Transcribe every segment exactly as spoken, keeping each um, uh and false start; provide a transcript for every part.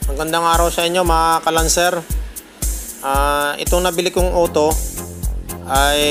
Magandang araw sa inyo mga kalanser. uh, Itong nabili kong auto ay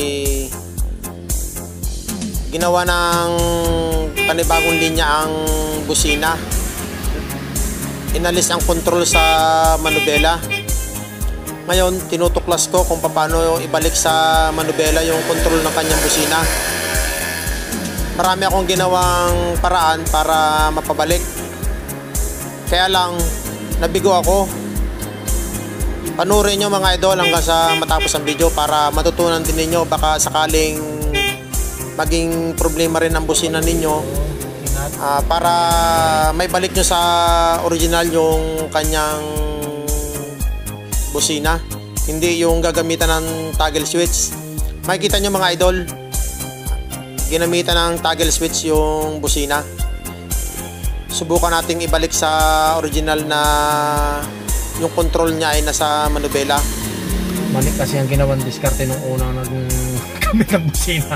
ginawa ng panibagong linya ang busina. Inalis ang control sa manubela. Ngayon tinutuklas ko kung paano ibalik sa manubela yung control ng kanyang busina. Marami akong ginawang paraan para mapabalik, kaya lang nabigo ako. Panurin nyo mga idol hanggang sa matapos ang video para matutunan din ninyo. Baka sakaling maging problema rin ang busina ninyo, uh, para may balik nyo sa original yung kanyang busina, hindi yung gagamitan ng toggle switch. Makikita nyo mga idol, ginamitan ng toggle switch yung busina. Subukan nating ibalik sa original na yung control niya ay nasa manubela. Mali kasi ang ginawang diskarte nung unang nag-gamit ng busina.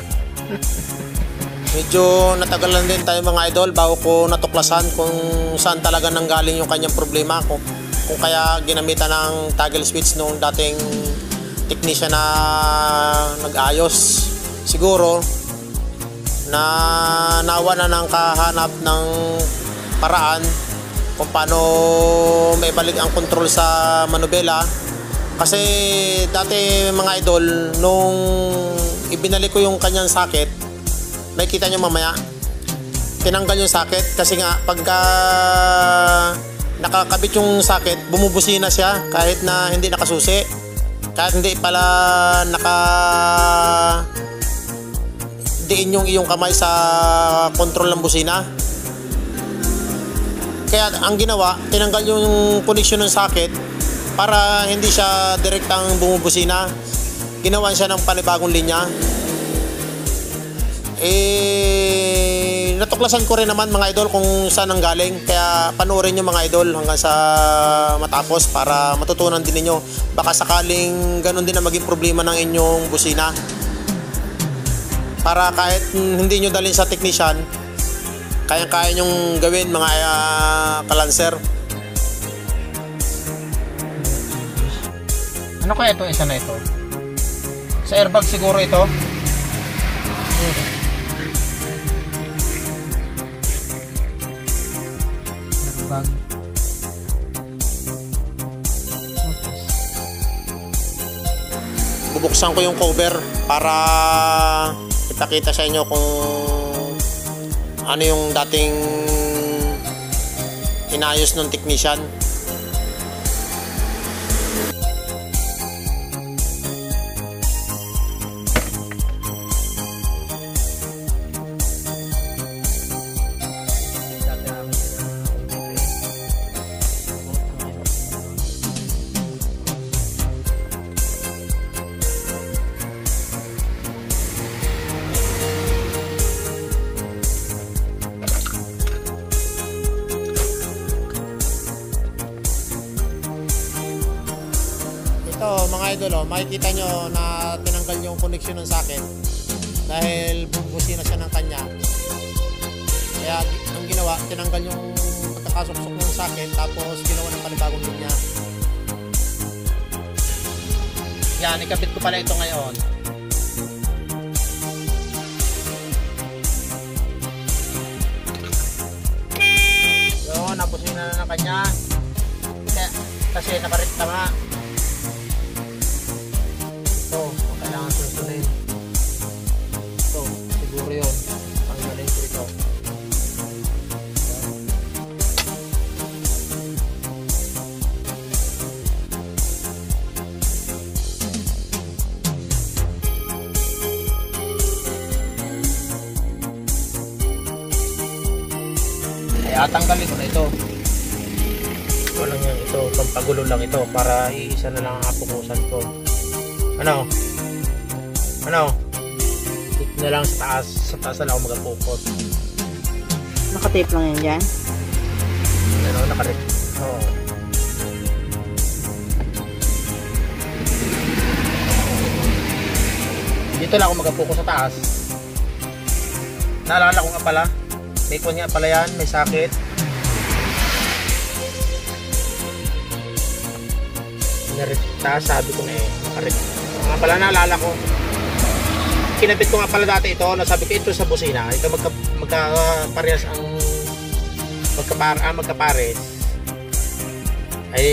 Medyo natagalan din tayo mga idol bago ko natuklasan kung saan talaga nanggaling yung kanyang problema. Kung, kung kaya ginamitan ng toggle switch nung dating technician na nag-ayos. Siguro na nawa na ng kahanap ng paraan kung paano maibalik ang control sa manubela. Kasi dati mga idol, nung ibinalik ko yung kanyang socket, makikita nyo mamaya, tinanggal yung socket kasi nga pagka nakakabit yung socket, bumubusina siya kahit na hindi nakasusi, kahit hindi pala naka diin yung iyong kamay sa control ng busina. Kaya ang ginawa, tinanggal yung connection ng socket para hindi siya direktang bumubusina. Ginawan siya ng panibagong linya. Eh, natuklasan ko rin naman mga idol kung saan ang galing. Kaya panoorin nyo mga idol hanggang sa matapos para matutunan din ninyo. Baka sakaling ganun din na maging problema ng inyong busina. Para kahit hindi nyo dalhin sa technician, kaya-kaya nyong gawin mga uh, kalanser. Ano kaya ito, isa na ito? Sa airbag siguro ito? Hmm. Airbag. Bubuksan ko yung cover para ipakita sa inyo kung ano yung dating inayos ng technician. Ito mga idol, oh, makikita nyo na tinanggal yung connection ng socket dahil bubusina siya ng kanya. Kaya ang ginawa, tinanggal yung pagkakasuksok ng socket tapos ginawa ng panibagong linya. Yan, ikabit ko pala ito ngayon. Yun, nabusina na ng kanya kasi nakarikta nga. Ito, kailangan susunod. Ito, siguro yun. Tanggalin ko ito. Kaya tanggalin ko na ito. Ito lang yan. Ito, pampagulo lang ito para iisa na lang ang apukusan ko. Ano? Ano? Dito na lang sa taas. Sa taas na lang ako magapukot. Nakatape lang yan dyan? Ano? Nakatape. Oo. Dito lang ako magapukot sa taas. Naalala ko nga pala. May kon nga pala yan. May sakit. narekta, sabi ko na eh, nakarekta. Nga pala naalala ko, kinabit ko nga pala dati ito, nasabi ko ito sa busina, ito magka, magkaparehas ang magkapar, ah, magkapares ay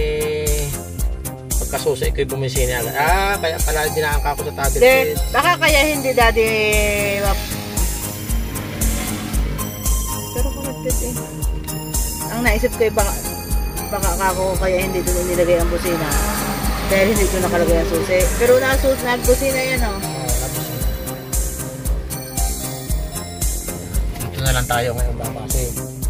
pagkasusi ko yung bumisina agad. Ah, kaya pala dinaangka ko sa tagil. De, baka kaya hindi daddy pero kumagpit eh. Ang naisip ko eh, baka baka ako kaya hindi doon nilagay ang busina dahil hindi doon nakalagay ang susi. Pero nasus, nagbusina yan oh. Dito na lang tayo ngayon baka kasi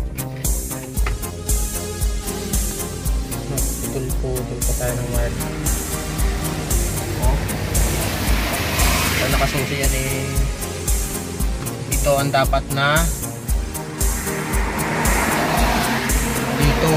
putol-putol pa tayo ng wire. Oh. Kaya nakasusi yan eh. Ito ang dapat na dito.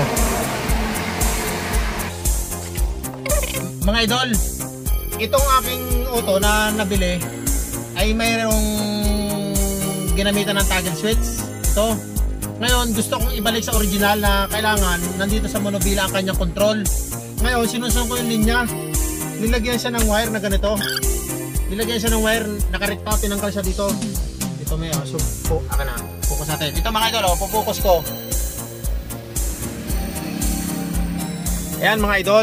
Mga idol, itong aking auto na nabili ay mayroong ginamitan ng toggle switch. Ito. Ngayon, gusto kong ibalik sa original na kailangan nandito sa monobila ang kanyang control. Ngayon, sinusunod ko yung linya. Nilagyan siya ng wire na ganito. Nilagyan siya ng wire, nakarekta, tinanggal siya dito. Ito may, oh, so, po, aka na. Focus natin. Ito mga idol, oh, pupokus ko. Ayan mga idol.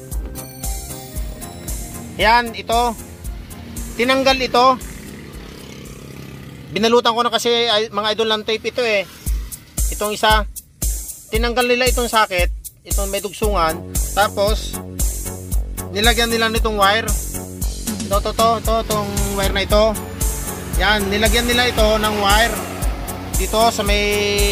Ayan, ito. Tinanggal ito. Binalutan ko na kasi ay, mga idol ng tape ito eh. Itong isa, tinanggal nila itong socket, itong may dugsungan, tapos nilagyan nila nitong wire. Ito, ito, ito, ito, itong wire na ito. Yan, nilagyan nila ito ng wire dito sa may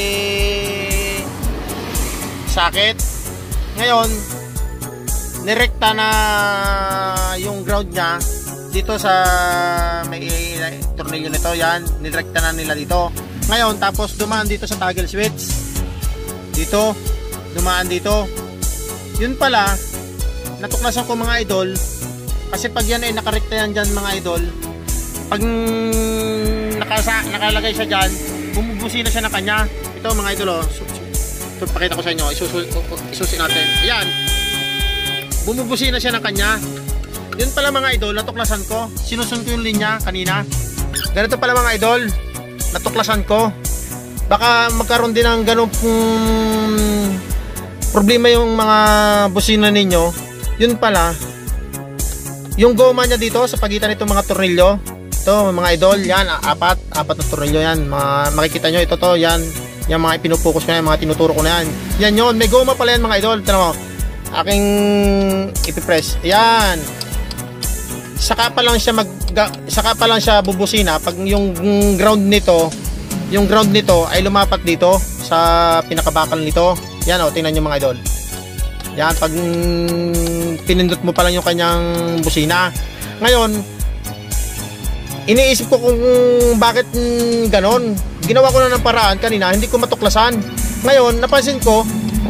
socket. Ngayon, nirekta na yung ground niya dito sa may tornilyo nito. Yan, nirekta na nila dito. Ngayon, tapos dumaan dito sa toggle switch. Dito, dumaan dito. Yun pala, natuklasan ko mga idol. Kasi pag yan ay nakarekta yan dyan mga idol, pag nakasa, nakalagay siya dyan, bumubusi na siya ng kanya. Ito mga idol, oh. So, so, pakita ko sa inyo, isusu, isusin natin. Ayan, bumubusi na siya ng kanya. Yun pala mga idol, natuklasan ko. Sinusun ko yung linya kanina. Ganito pala mga idol, natuklasan ko. Baka magkaroon din ng ganun um, problema yung mga busina ninyo. Yun pala, yung goma niya dito sa pagitan nitong mga tornilyo. Ito mga idol, yan, apat, apat na tornilyo yan. Mga, makikita nyo, ito to, yan. Yan mga ipinupokus ko na yan, mga tinuturo ko na yan. Yan yun, may goma pala yan mga idol. Tignan mo, aking ipipress. Yan. Saka pa lang siya mag saka pa lang siya bubusina pag yung ground nito, yung ground nito ay lumapat dito sa pinakabakal nito. Yan oh, tingnan niyo mga idol. Yan, pag pinindot mo pa lang yung kanyang busina. Ngayon, iniisip ko kung bakit ganon. Ginawa ko na ng paraan kanina, hindi ko matuklasan. Ngayon, napansin ko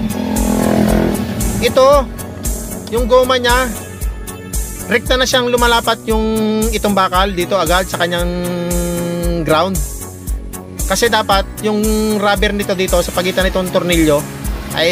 ito, yung goma niya rekta na siyang lumalapat yung itong bakal dito agad sa kanyang ground. Kasi dapat yung rubber nito dito sa pagitan nitong tornilyo ay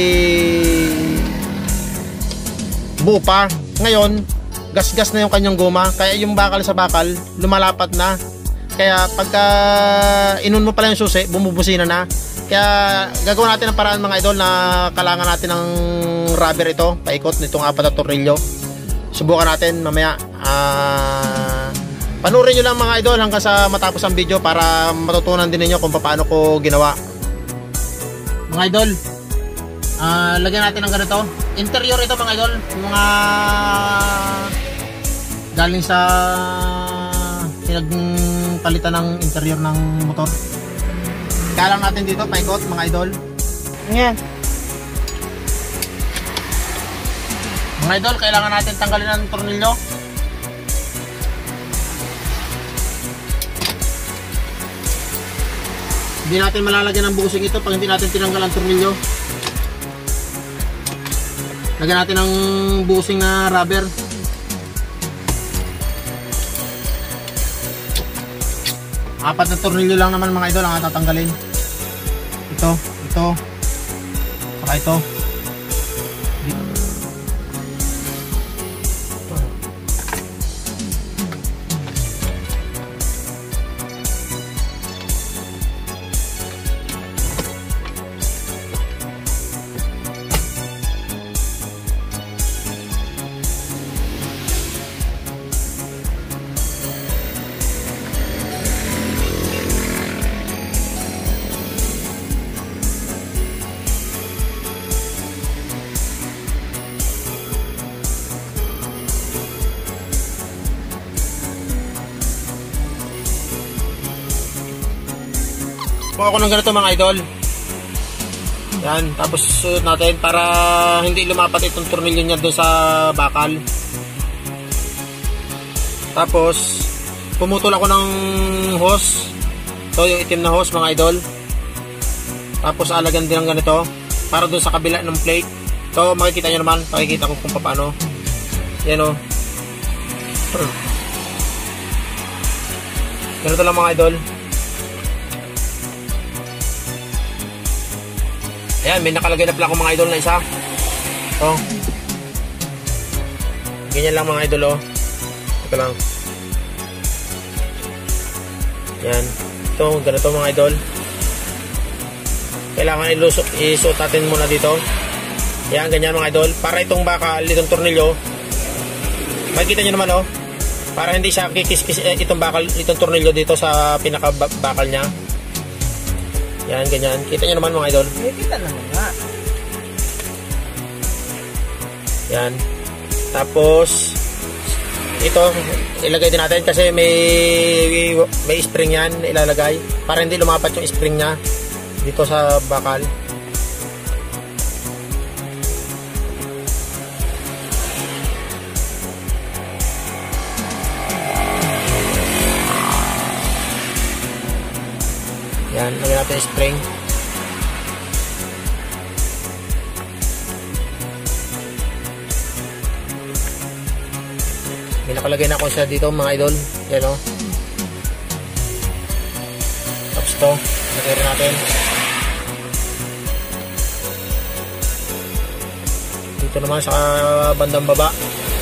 buo pa. Ngayon, gas-gas na yung kanyang goma. Kaya yung bakal sa bakal lumalapat na. Kaya pagka inun mo pala yung susi, bumubusina na. Kaya gagawin natin ang paraan mga idol na kalangan natin ng rubber ito, paikot nitong apat na tornilyo. Subukan natin mamaya. Uh, panurin nyo lang mga idol hanggang sa matapos ang video para matutunan din ninyo kung paano ko ginawa. Mga idol, uh, lagyan natin ng ganito. Interior ito mga idol. Mga galing sa pinagpalitan ng interior ng motor. Kaya lang natin dito, paikot mga idol. Yan. Mga idol, kailangan natin tanggalin ang tornilyo. Hindi natin malalagyan ng busing ito pag hindi natin tinanggal ang tornilyo. Lagyan natin ng busing na rubber. Apat na tornilyo lang naman mga idol ang tatanggalin. Ito, ito, saka ito. Kung ako ng ganito mga idol. Yan, tapos susunod natin para hindi lumapat itong tornilyo niya doon sa bakal. Tapos pumutol ako ng hose. So yung itim na hose mga idol. Tapos alagan din ng ganito para doon sa kabila ng plate. So makikita nyo naman, makikita ko kung paano. Yan o. Ganito lang mga idol. Ayan, may nakalagay na pala akong mga idol na isa. So, ganyan lang mga idol, oh. Ito lang. Yan. Ito, ganito mga idol. Kailangan ilusot, isuot natin muna dito. Yan, ganyan mga idol. Para itong bakal, itong tornilyo, makikita nyo naman, oh. Para hindi siya kikis-kis eh, itong bakal, itong tornilyo dito sa pinaka-bakal niya. Yan, ganyan. Kita nyo naman mga idol. Kita naman nga. Yan. Tapos, ito, ilagay din natin kasi may may spring yan, ilalagay. Para hindi lumapat yung spring niya dito sa bakal. Yan, lagyan natin yung spring. May nakalagay na ako siya dito mga idol. Yan o. Tapos ito, lagay rin natin. Dito naman sa bandang baba.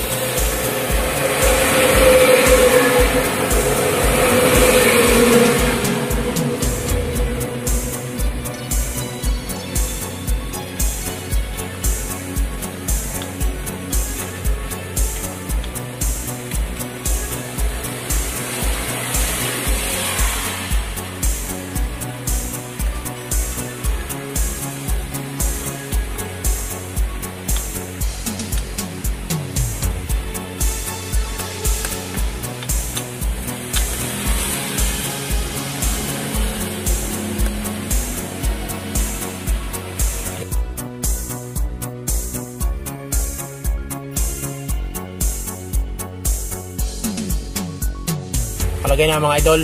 Palagay na mga idol.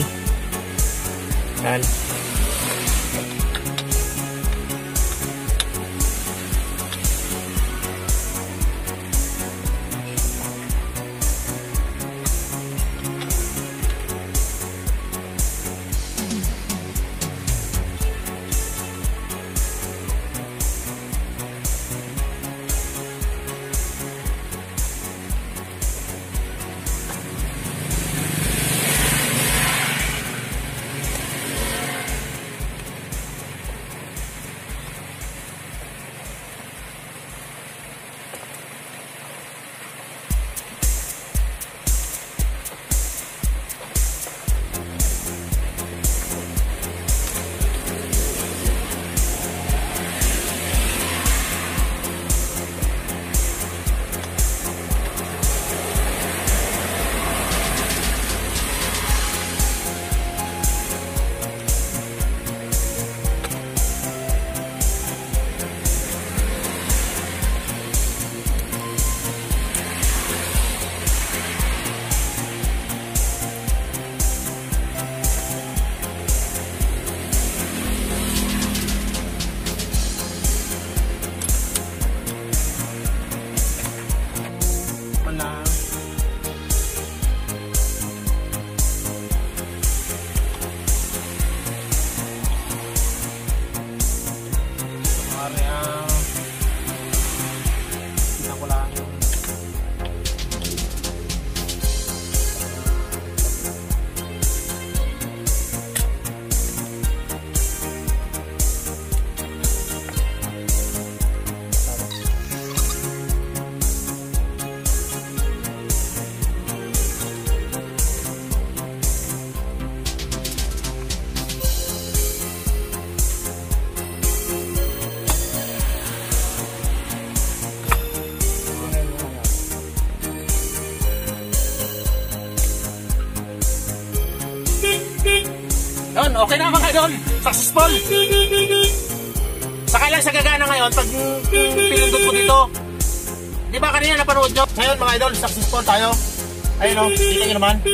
Yan. Yun, okay na mga idol. successful. Saka lang sa gagana ngayon, pag mm, pinindot mo dito, di ba kanina napanood nyo? Ngayon mga idol, successful tayo. Ayun o, kita nyo naman.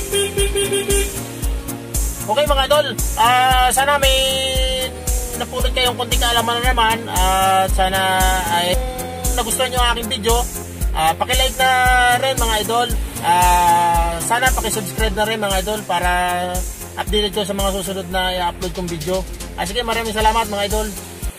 Okay mga idol, uh, sana may napulot kayong konting kaalaman na naman. At uh, sana ay nagustuhan nyo ang aking video. Uh, pakilike na rin mga idol. Uh, sana pakisubscribe na rin mga idol para updated ko sa mga susunod na i-upload kong video. Uh, sige, maraming salamat mga idol.